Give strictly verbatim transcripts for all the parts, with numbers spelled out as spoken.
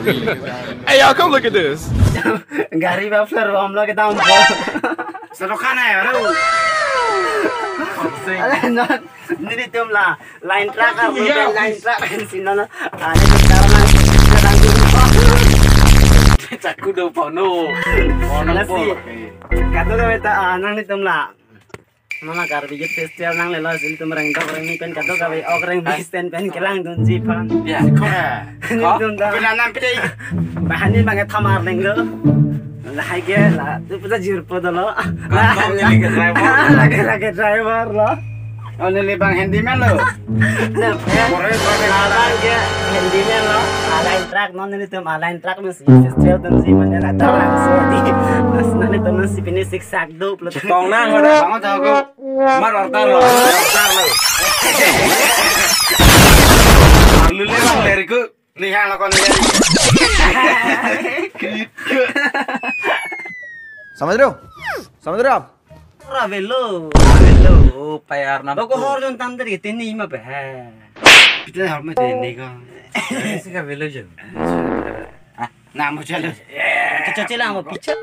Hey, y'all, come look at this. Gari bafler हम लोग kita umpo. Serokan ya, lu. Non, ini tuh lah line track apa line track sini lah. Ada sekarang sedang umpo. Cakku do pono. Pono sih. Kado ka beta anang ni tuh lah. Mana garbage festival nang lelas itu mereng dok mereng ni pen kado ka be orang bisten pen kelang dun jipan. Ya, kok. Kok? Pinanan pede. Bahan ni banget thamar lenggo. Lah ke lah tu puta jirpo dolo. Lagi driver. Lagi lagi driver lo. Oh, ini bang handyman lo. Nah, abang ke handyman lo. Alain track non ini tuh alain track masih festival dan sih mana ada langsung di. Mas nanti tuh masih pini siksak do. Tong nang ada. Bangun tahu ko. Mar ortar lo. Ortar lo. Lu le bang leriku. Lihat lo kon leri. Samadro. Samadro. Ravelo. Hello, payar na. Bako horjon tandir gitu ni ima be. Kita harus macam ni kan. Sih kan velo je. Ah, nak macam lu. Kecil-kecilan mau picet.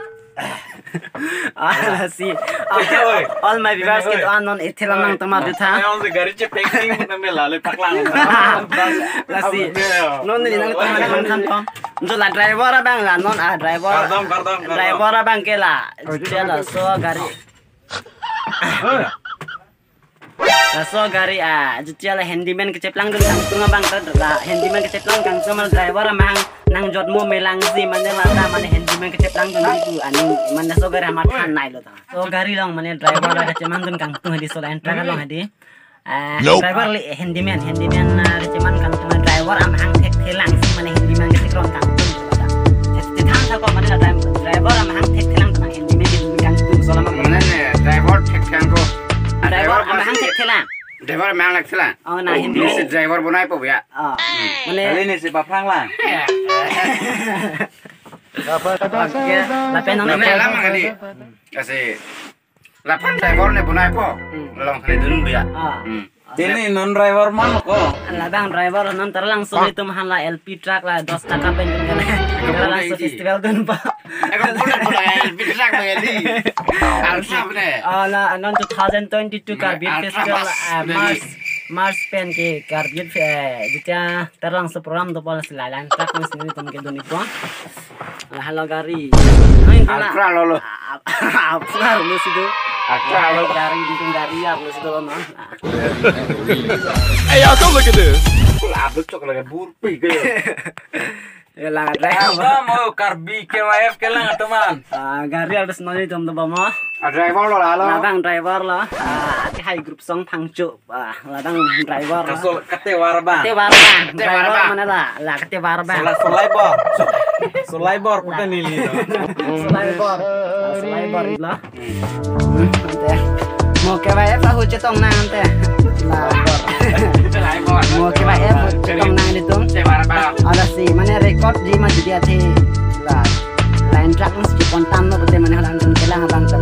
Ah, sih. All my viewers kita anon itilang nang tempat itu. Yang se garis je packing na mela le paklang. Lasi. Non ni nang tempat nang kanton. Untuk lah driver abang lah non ah driver. Kardom, kardom, kardom. Driver abang ke lah. Jalan so gari. So gari ah, jual handyman keceplang dulu kang tunga bang lah handyman keceplang kang sama driver amang nang jod mo melang si mana lah mana handyman keceplang dulu itu aning mana so gari amat hanai lo ta so gari long mana driver lah keceman dun kang tunga di sola entra kan long hadi ah driver li handyman handyman keceman kang tunga driver amang tek telang si mana handyman keceplang kang tunga tek thang thang ko mana driver amang tek telang tunga handyman kang tunga sola mana ne driver tek kang ko driver amang tek telang driver memang nak telan. Oh, nah hindi si driver bunai po ya. Ah. Kali ni si Papang lah. Lapen nang Mana lama kali. Kasi lapan driver ni bunai po. Long kali dulu ya. Ah. Ini non driver mana ko? Labang driver non terlangsung itu mahal lah L P truck lah dos taka pen terlangsung festival dun pa. Aku pulang pulang L P truck begini. Alsa bener. Ah lah non twenty twenty-two Carbide Festival Mars Mars pen ke Carbide jika terlangsung program tu pola selalan truck mas ni tum ke dun itu. Halo gari. Alsa lolo. Alsa lu situ. Alsa lolo gari di gari ya lu situ non. Hey, y'all, come look at this. Lah betul lagi burpi ke. Ya lah driver. Apa mau karbi K Y F ke lang teman. Ah gari harus noni tum tu bamo. Driver lo lah lo. Labang driver lo. Ah ke hai grup song pangcu. Ah labang driver. Kasul kete warba. Kete warba. Driver mana lah? Lah kete warba. Sola solai bor. Solai bor puta nili lo. Solai bor. Solai bor lo. Ante. Mau K Y F lah hucetong nang ante. Lah bor. Solai bor. Mau K Y F hucetong nang ditung. Kete warba. Ada sih mana record di maju dia ti. Lah lain track mesti spontan lo betul mana halang kelang abang